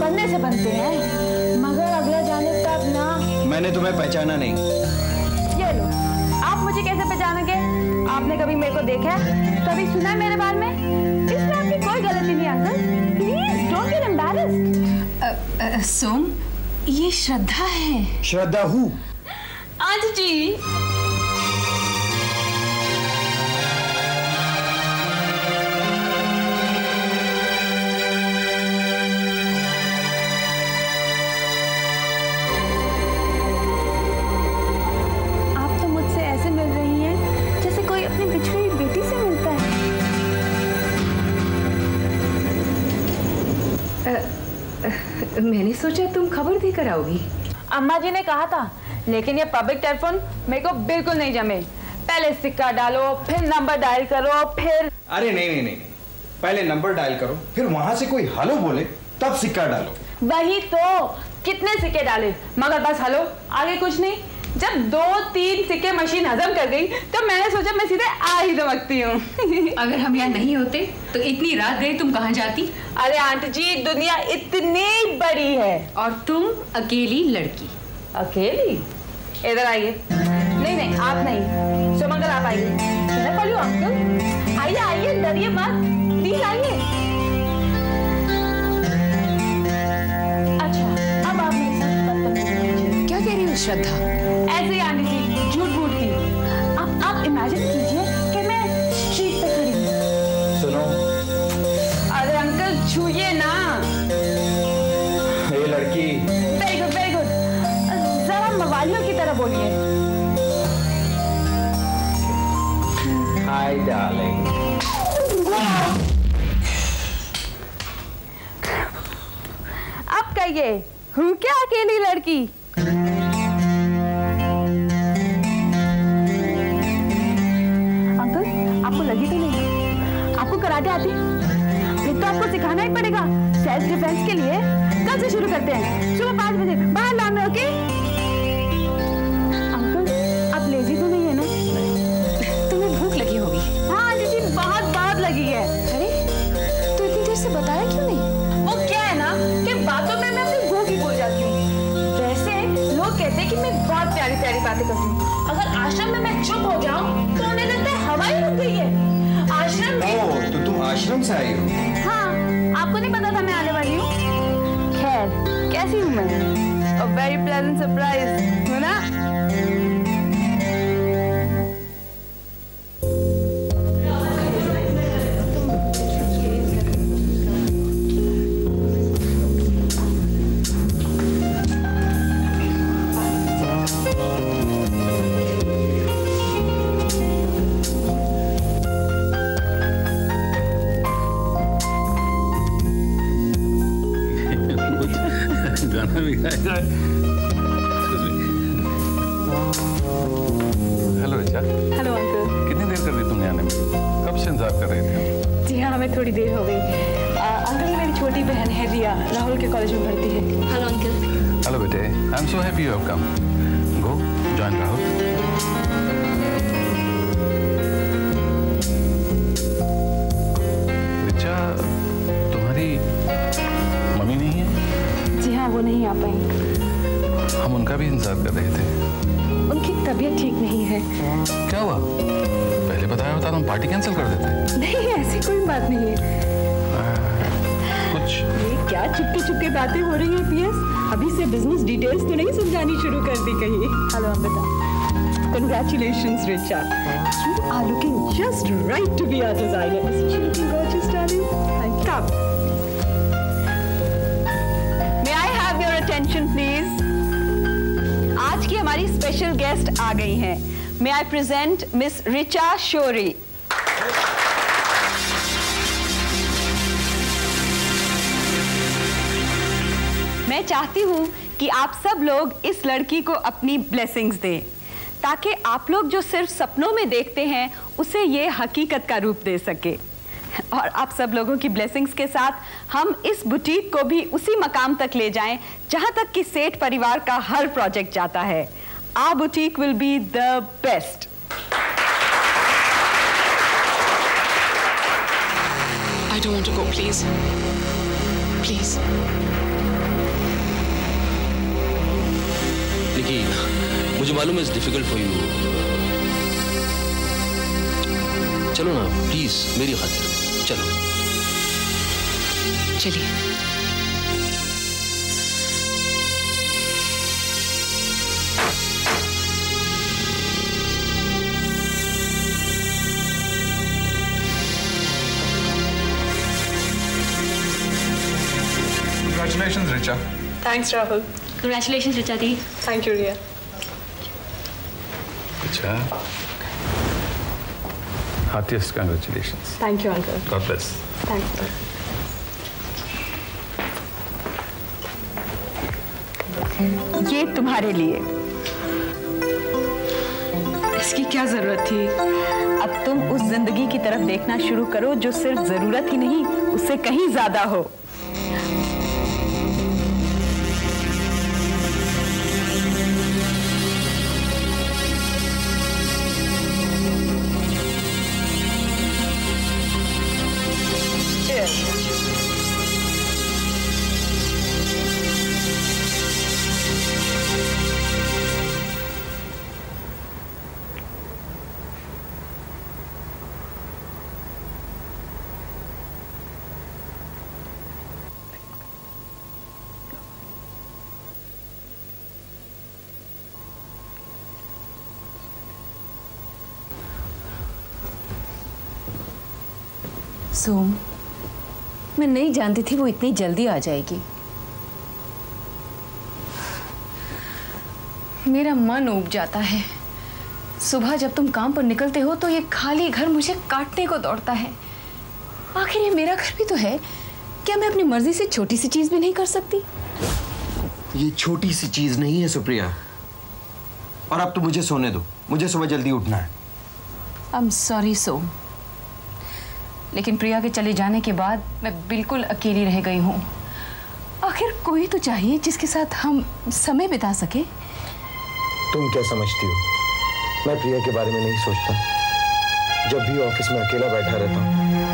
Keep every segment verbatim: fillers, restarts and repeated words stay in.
बनने से बनते हैं, मगर अगला जाने तब ना। मैंने तुम्हें पहचाना नहीं। ये लो, आप मुझे कैसे पहचानोगे? आपने कभी मेरे को देखा है, कभी सुना है मेरे बारे में? इसमें आपकी कोई गलती नहीं uncle, please don't get embarrassed. Som, ये श्रद्धा है। श्रद्धा हूँ? आंटी जी। मैंने सोचा तुम खबर देकर आओगी। अम्मा जी ने कहा था, लेकिन ये पब्लिक टेलीफोन मेरे को बिल्कुल नहीं जमे। पहले सिक्का डालो, फिर नंबर डायल करो, फिर। अरे नहीं नहीं नहीं, पहले नंबर डायल करो, फिर वहां से कोई हेलो बोले तब सिक्का डालो। वही तो, कितने सिक्के डाले मगर बस हेलो, आगे कुछ नहीं। जब दो तीन सिक्के मशीन हजम कर गई तो मैंने सोचा मैं सीधे आ ही धमकती हूँ। अगर हम यहाँ नहीं होते तो इतनी रात गई तुम कहाँ जाती? अरे आंटी जी, दुनिया इतनी बड़ी है और तुम अकेली लड़की। अकेली? इधर आइए। नहीं नहीं, आप नहीं, सुमंगल आप आइए। अंकल आइए आइए, डरिए मत, प्लीज आइए। अच्छा, अब आप मेरे साथ बदतमीजी क्या कह रही हो श्रद्धा? ऐसे ही आंटी जी, झूठ मूठ की। अब आप इमेजिन कीजिए कि मैं स्ट्रीट पे खड़ी हूँ। सुनो। अरे अंकल छूइए ना। ये लड़की। वेरी गुड वेरी गुड, जरा मवालियों की तरह बोलिए। Hi darling. अब कहिए, हूँ क्या अकेली लड़की? आपको लगी तो नहीं? आपको कराटे आती? फिर तो आपको सिखाना ही पड़ेगा सेल्फ डिफेंस के लिए। कल से शुरू करते हैं, सुबह पाँच बजे बाहर लॉन में। ओके अंकल, आप लेजी तो नहीं है ना? तुम्हें भूख लगी होगी। हाँ आंटी जी, बहुत बहुत लगी है। अरे तो इतनी देर से बताया क्यों नहीं? वो क्या है ना कि बातों में मैं अपनी भूख ही भूल जाती हूँ। वैसे लोग कहते हैं कि मैं बहुत प्यारी प्यारी बातें करती हूँ। अगर आश्रम में मैं चुप हो जाऊँ तो उन्हें लगता है हवा ही रुक गई है। आश्रम में। ओह, तो तुम आश्रम से आई हो? हाँ, आपको नहीं पता था मैं आने वाली हूँ? खैर, कैसी हूँ मैं? A very pleasant surprise, है ना? हेलो रिचा। Hello uncle. कितनी देर कर दी तुमने आने में? कब से इंतजार कर रहे थे? जी हाँ, हमें थोड़ी देर हो गई। अंकल, ये मेरी छोटी बहन है रिया, राहुल के कॉलेज में पढ़ती है। Hello uncle. हेलो बेटे, I am so happy you have come. Go join Rahul. Richa, तुम्हारी मम्मी नहीं है? जी हाँ, वो नहीं आ पाई। हम उनका भी इंतजार कर रहे थे। उनकी तबीयत ठीक नहीं है। क्या हुआ? पहले बताया होता तो हम पार्टी कैंसिल कर देते। नहीं, ऐसी कोई बात नहीं है। कुछ ये क्या चुपके चुपके बातें हो रही है पीएस? अभी से बिजनेस डिटेल्स तो नहीं समझानी शुरू कर दी कहीं? Hello Amrita, congratulations Richa, you are looking just right to be a designer. Isn't she looking gorgeous, darling? Come. May I have your attention, please? आज की हमारी स्पेशल गेस्ट आ गई हैं। May I present Miss Richa शोरी। मैं चाहती हूँ कि आप सब लोग इस लड़की को अपनी ब्लेसिंग्स दें, ताकि आप लोग जो सिर्फ सपनों में देखते हैं उसे ये हकीकत का रूप दे सके। और आप सब लोगों की ब्लेसिंग्स के साथ हम इस बुटीक को भी उसी मकाम तक ले जाएं जहां तक कि सेठ परिवार का हर प्रोजेक्ट जाता है। Our boutique will be the best. I don't want to go, please. Please. निकी, मुझे मालूम है इट्स डिफिकल्ट फॉर यू। चलो ना प्लीज, मेरी खातिर चलो। चलिए। Congratulations, Richa. Thanks, Rahul. Congratulations, Richa the. Thank you, Ria. Richa. Heartiest congratulations. Thank you, Uncle. God bless. Thank you. ये तुम्हारे लिए। इसकी क्या जरूरत थी? अब तुम उस जिंदगी की तरफ देखना शुरू करो जो सिर्फ जरूरत ही नहीं, उससे कहीं ज्यादा हो। सोम, मैं नहीं जानती थी वो इतनी जल्दी आ जाएगी। मेरा मन ऊब जाता है। सुबह जब तुम काम पर निकलते हो तो ये खाली घर मुझे काटने को दौड़ता है। आखिर ये मेरा घर भी तो है, क्या मैं अपनी मर्जी से छोटी सी चीज भी नहीं कर सकती? ये छोटी सी चीज नहीं है सुप्रिया। और अब तो मुझे सोने दो, मुझे सुबह जल्दी उठना है। आई एम सॉरी सोम, लेकिन प्रिया के चले जाने के बाद मैं बिल्कुल अकेली रह गई हूँ। आखिर कोई तो चाहिए जिसके साथ हम समय बिता सके। तुम क्या समझती हो, मैं प्रिया के बारे में नहीं सोचता। जब भी ऑफिस में अकेला बैठा रहता हूँ,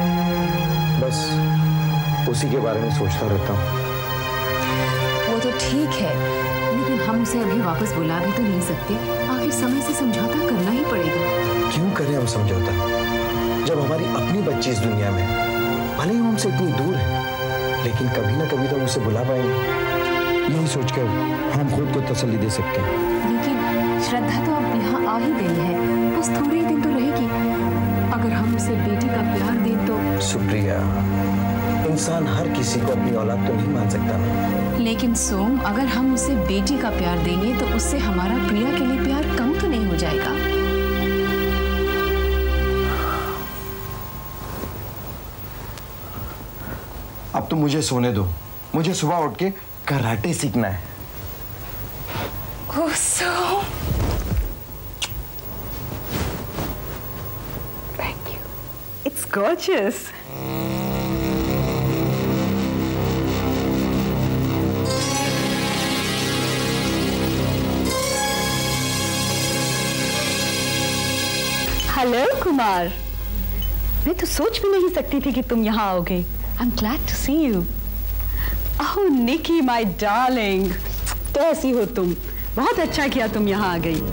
बस उसी के बारे में सोचता रहता हूँ। वो तो ठीक है, लेकिन हम उसे अभी वापस बुला भी तो नहीं सकते। आखिर समय से समझौता करना ही पड़ेगा। क्यों करें हम समझौता, जब हमारी अपनी बच्ची इस दुनिया में, भले ही हमसे इतनी दूर है, लेकिन कभी ना कभी तो उसे बुला पाएंगे। यही सोचकर हम खुद को तसल्ली दे सकते हैं। लेकिन श्रद्धा तो अब यहाँ आ ही गई है, बस थोड़े ही दिन तो रहेगी। अगर हम उसे बेटी का प्यार दें तो। सुप्रिया, इंसान हर किसी को अपनी औलाद तो नहीं मान सकता ना। लेकिन सोम, अगर हम उसे बेटी का प्यार देंगे तो उससे हमारा प्रिया के लिए प्यार कम तो नहीं हो जाएगा? अब तो मुझे सोने दो, मुझे सुबह उठ के कराटे सीखना है। Oh Som, Thank you. It's gorgeous. Hello Kumar, मैं तो सोच भी नहीं सकती थी कि तुम यहाँ आओगे। I'm glad to see you. Oh, Nikki, my darling. कैसी हो तुम? बहुत अच्छा किया तुम यहाँ आ गई।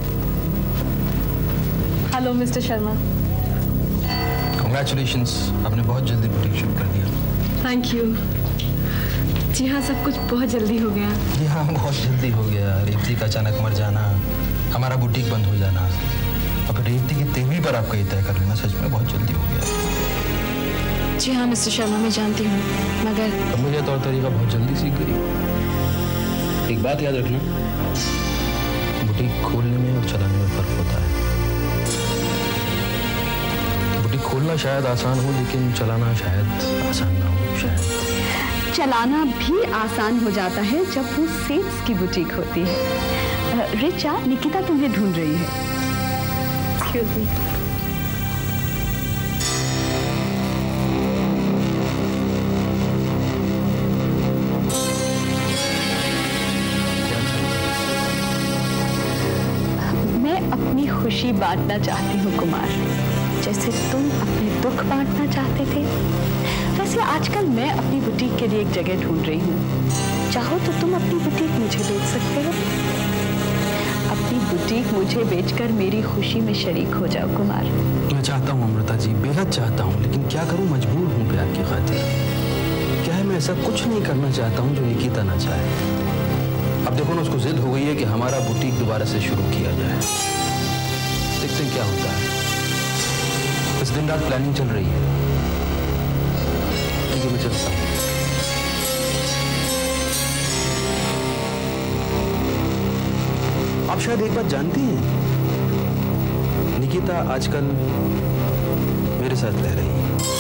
Hello mister Sharma. Congratulations, आपने बहुत जल्दी बुटीक शुरू कर दिया। Thank you. जी हाँ, सब कुछ बहुत जल्दी हो गया। जी हाँ, बहुत जल्दी हो गया। रेवती का अचानक मर जाना, हमारा बुटीक बंद हो जाना, अब रेवती की तेरहवीं पर आपका ये तय कर लेना सच में बहुत जल्दी हो गया। जी हाँ मिस्टर शर्मा, मैं जानती हूँ, मगर अब मुझे तौर तरीका बहुत जल्दी सीख गई। एक बात याद रखना, बुटीक खोलने में और चलाने में फर्क होता है। बुटीक खोलना शायद आसान हो, लेकिन चलाना शायद आसान ना हो। शायद चलाना भी आसान हो जाता है जब वो सेल्स की बुटीक होती है। रिचा, निकिता तुम्हें ढूंढ रही है। Excuse me. अपनी खुशी बांटना चाहती हूँ कुमार, जैसे तुम अपने दुख बांटना चाहते थे। वैसे आजकल मैं अपनी बुटीक के लिए एक जगह ढूंढ रही हूँ। चाहो तो तुम अपनी बुटीक मुझे बेच सकते हो। बुटीक मुझे बेचकर मेरी खुशी में शरीक हो जाओ कुमार। मैं चाहता हूँ अमृता जी, बेहद चाहता हूँ, लेकिन क्या करूँ, मजबूर हूँ प्यार की खातिर। क्या है, मैं ऐसा कुछ नहीं करना चाहता हूँ जो निकिता ना चाहे। अब देखो ना, उसको जिद हो गई है कि हमारा बुटीक दोबारा से शुरू किया जाए। देखते हैं क्या होता है। इस दिन रात प्लानिंग चल रही है। ठीक है, मैं चलता हूँ। आप शायद एक बात जानती हैं, निकिता आजकल मेरे साथ रह रही है।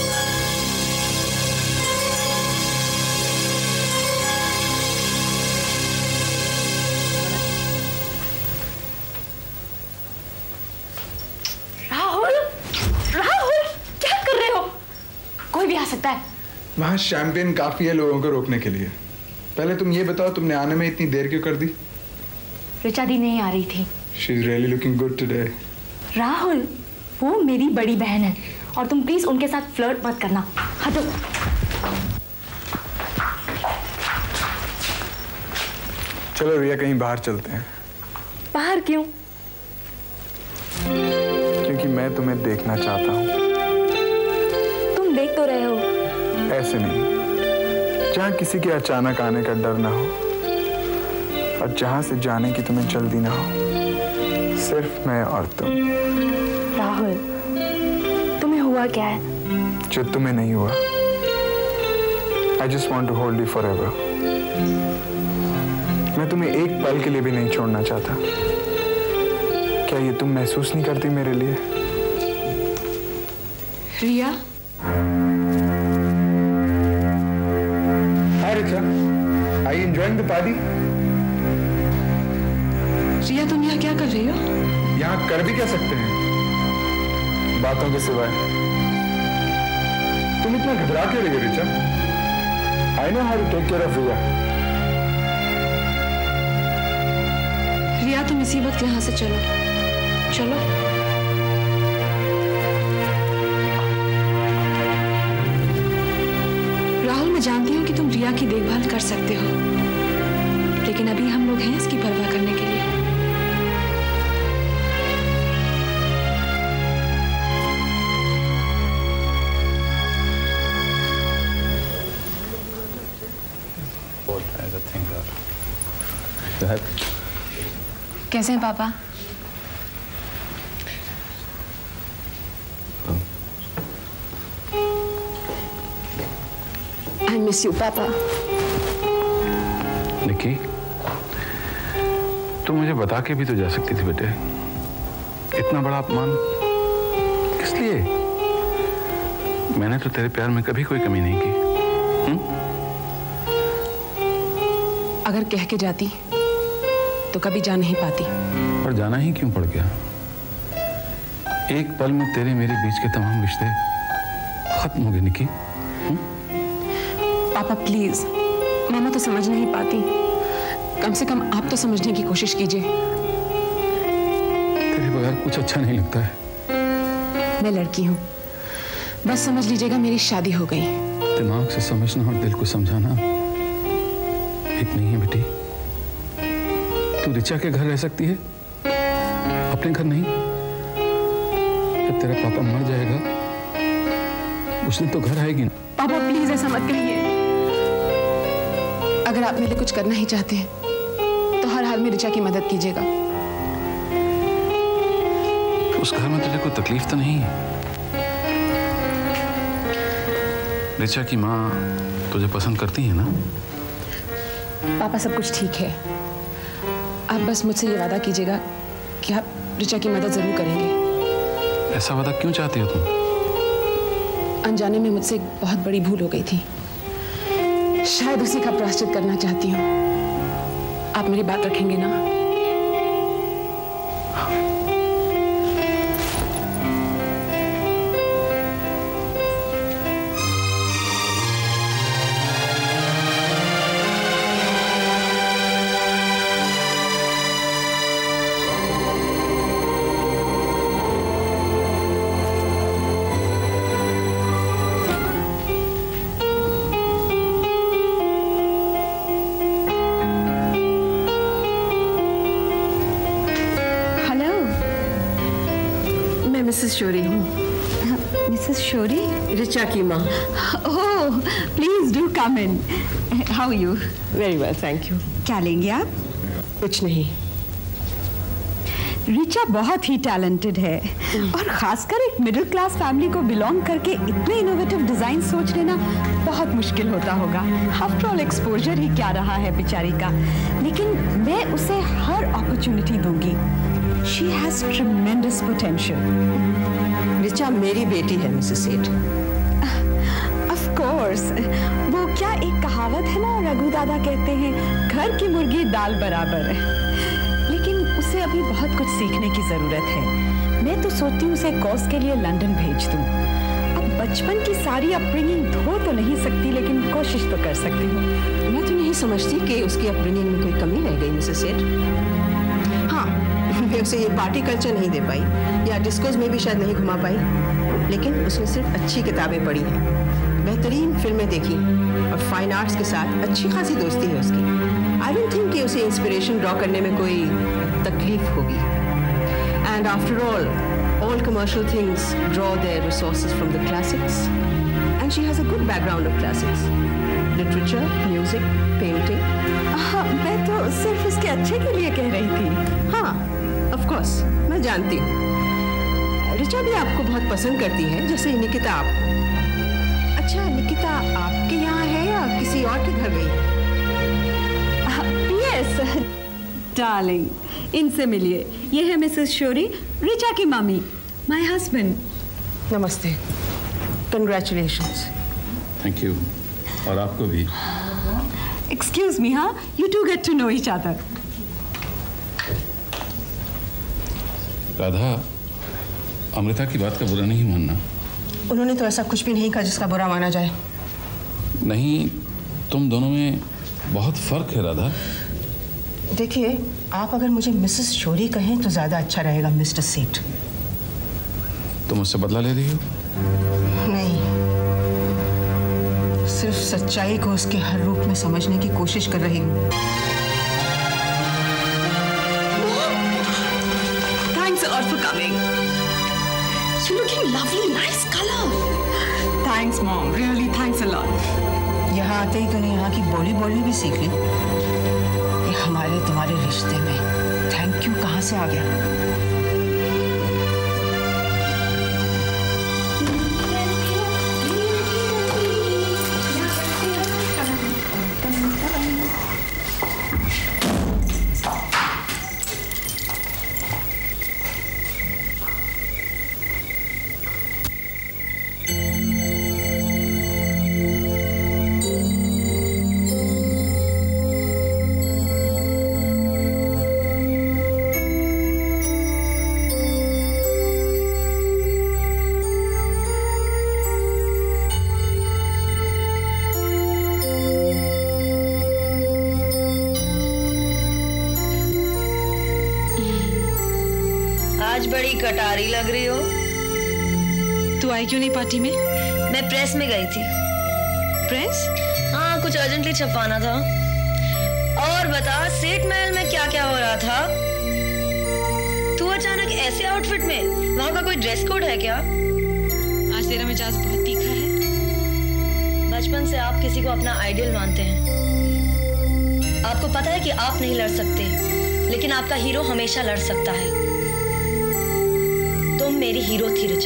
सकता है। वहाँ शैंपेन काफी है लोगों को रोकने के लिए। पहले तुम ये बताओ, तुमने आने में इतनी देर क्यों कर दी? ऋचा दी नहीं आ रही थी। She is really looking good today. Rahul, वो मेरी बड़ी बहन है और तुम प्लीज उनके साथ फ्लर्ट मत करना। हटो। चलो रिया, कहीं बाहर चलते हैं। बाहर क्यों? क्योंकि मैं तुम्हें देखना चाहता हूँ। देख तो रहे हो। ऐसे नहीं, जहाँ किसी के अचानक आने का डर ना हो और जहाँ से जाने की तुम्हें जल्दी ना हो, सिर्फ मैं और तुम। राहुल, तुम्हें हुआ क्या है? जो तुम्हें नहीं हुआ। I just want to hold you forever. मैं तुम्हें एक पल के लिए भी नहीं छोड़ना चाहता। क्या ये तुम महसूस नहीं करती मेरे लिए? रिया? Hi Richa, are you enjoying the party? रिया, तुम यहाँ क्या कर रही हो? यहाँ कर भी क्या सकते हैं, बातों के सिवाय। तुम इतना घबरा क्यों रही हो Richa? I know how to take care of Riya. रिया, तुम इसी वक्त यहाँ से चलो। चलो। राहुल, मैं जानती हूँ कि तुम रिया की देखभाल कर सकते हो, लेकिन अभी हम लोग हैं इसकी परवाह करने के लिए। कैसे हैं पापा? I miss you, पापा। निकी, तू मुझे बता के भी तो जा सकती थी बेटे। इतना बड़ा अपमान किस लिए? मैंने तो तेरे प्यार में कभी कोई कमी नहीं की। हुँ? अगर कह के जाती तो कभी जा नहीं पाती। पर जाना ही क्यों पड़ गया? एक पल में तेरे मेरे बीच के तमाम रिश्ते खत्म हो गए निकी। हुँ? पापा प्लीज, मामा तो समझ नहीं पाती, कम से कम आप तो समझने की कोशिश कीजिए। तेरे बगैर कुछ अच्छा नहीं लगता है। मैं लड़की हूँ, बस समझ लीजिएगा मेरी शादी हो गई। दिमाग से समझना और दिल को समझाना एक नहीं है बेटी। तू रिचा के घर रह सकती है, अपने घर नहीं। जब तेरा पापा मर जाएगा उस दिन तो घर आएगी ना। पापा प्लीज ऐसा मत कहिए। अगर आप मेरे लिए कुछ करना ही चाहते हैं तो हर हाल में रिचा की मदद कीजिएगा। उस घर में तुझे कोई तकलीफ तो नहीं है? रिचा की माँ तुझे पसंद करती है ना? पापा सब कुछ ठीक है, आप बस मुझसे ये वादा कीजिएगा कि आप रिचा की मदद जरूर करेंगे। ऐसा वादा क्यों चाहती हो तुम? अनजाने में मुझसे एक बहुत बड़ी भूल हो गई थी, शायद उसी का प्रायश्चित करना चाहती हूँ। आप मेरी बात रखेंगे ना? मिसेस शोरी हूँ। मिसेस शोरी? रिचा की माँ। Oh, please do come in. How you? Very well, thank you. क्या लेंगे आप? कुछ नहीं। रिचा बहुत ही टैलेंटेड है और खासकर एक मिडिल क्लास फैमिली को बिलोंग करके इतने इनोवेटिव डिजाइन सोच लेना बहुत मुश्किल होता होगा। आफ्टर ऑल एक्सपोजर ही क्या रहा है बेचारी का, लेकिन मैं उसे हर अपॉर्चुनिटी दूंगी। She has tremendous potential. Richa मेरी बेटी है मिसेस सेठ। ऑफ कोर्स, वो क्या एक कहावत है ना, रघु दादा कहते हैं घर की मुर्गी दाल बराबर है, लेकिन उसे अभी बहुत कुछ सीखने की जरूरत है। मैं तो सोचती हूँ उसे कोर्स के लिए लंदन भेज दूँ। अब बचपन की सारी अपब्रिंगिंग धो तो नहीं सकती, लेकिन कोशिश तो कर सकती हूँ। मैं तो नहीं समझती कि उसकी अपब्रिंगिंग में कोई कमी रह गई मिसेस सेठ। हाँ, मैं उसे ये पार्टी कल्चर नहीं दे पाई या डिस्कोज में भी शायद नहीं घुमा पाई, लेकिन उसने सिर्फ अच्छी किताबें पढ़ी हैं, बेहतरीन फिल्में देखी और फाइन आर्ट्स के साथ अच्छी खासी दोस्ती है उसकी। आई डोंट थिंक कि उसे इंस्पिरेशन ड्रॉ करने में कोई तकलीफ होगी। And after all, all commercial things draw their resources from the classics and she has a good background of classics, literature, music, painting. हाँ, मैं तो सिर्फ उसके अच्छे के लिए कह रही थी। हाँ, ऑफ कोर्स, मैं जानती हूँ। रिचा भी आपको बहुत पसंद करती है, जैसे निकिता आपको। अच्छा, निकिता आपके यहाँ है या किसी और के घर गई? यस डार्लिंग, इनसे मिलिए। ये है मिसेस शोरी, रिचा की मम्मी, माय हस्बैंड। नमस्ते, कंग्रेचुलेशंस। थैंक यू, और आपको भी। एक्सक्यूज मी, हाँ, you two get to know each other. Radha, Amrita की बात का बुरा नहीं मानना। उन्होंने तो ऐसा कुछ भी नहीं कहा जिसका बुरा माना जाए। नहीं, तुम दोनों में बहुत फर्क है राधा। देखिए, आप अगर मुझे मिसेस शोरी कहें तो ज्यादा अच्छा रहेगा मिस्टर सेठ। तुम मुझसे बदला ले रही हो? नहीं, सिर्फ सच्चाई को उसके हर रूप में समझने की कोशिश कर रही हूँ। Thanks a lot for coming. You're looking lovely, nice color. Thanks, Mom. Really, thanks a lot. यहाँ आते ही तूने यहाँ की बोली बोलनी भी सीख ली। ये हमारे तुम्हारे रिश्ते में थैंक यू कहाँ से आ गया? आज बड़ी कटारी लग रही हो। तू आई क्यों नहीं पार्टी में? मैं प्रेस में गई थी। प्रेस? हाँ, कुछ अर्जेंटली छपवाना था। और बता, सेठ महल में क्या क्या हो रहा था? तू अचानक ऐसे आउटफिट में, वहाँ का कोई ड्रेस कोड है क्या? आज तेरा मिजाज बहुत तीखा है। बचपन से आप किसी को अपना आइडियल मानते हैं। आपको पता है कि आप नहीं लड़ सकते, लेकिन आपका हीरो हमेशा लड़ सकता है। तुम मेरी हीरो थी रिचा,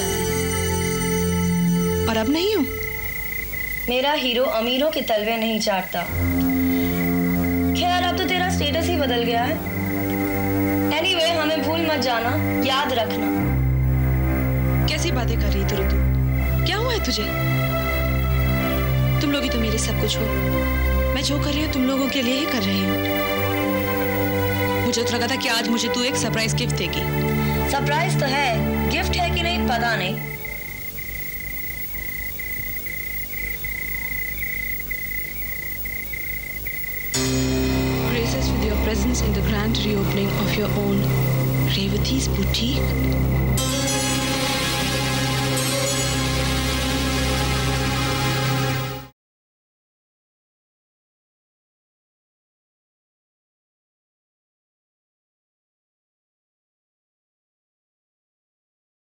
और अब नहीं हो। मेरा हीरो अमीरों के तलवे नहीं चाटता। खैर, अब तो तेरा स्टेटस ही बदल गया है। एनीवे, हमें भूल मत जाना, याद रखना। कैसी बातें कर रही तू ऋतु? क्या हुआ है तुझे? तुम लोग ही तो मेरे सब कुछ हो। मैं जो कर रही हूँ तुम लोगों के लिए ही कर रही हूँ। मुझे तो लगा था कि आज मुझे तू एक सरप्राइज गिफ्ट देगी। सरप्राइज तो है, गिफ्ट है कि नहीं पता नहीं। Graces with your presence in the grand reopening of your own Revati's boutique.